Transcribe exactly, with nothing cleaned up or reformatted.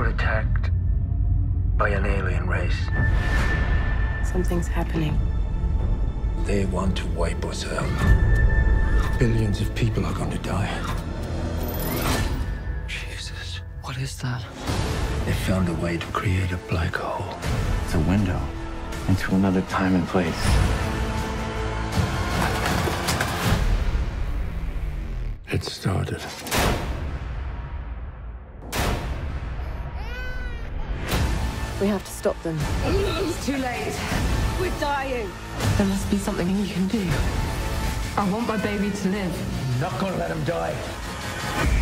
were attacked by an alien race. Something's happening. They want to wipe us out. Billions of people are going to die. Jesus, what is that? They found a way to create a black hole. It's a window into another time and place. It started. We have to stop them. It's too late. We're dying. There must be something you can do. I want my baby to live. I'm not going to let him die.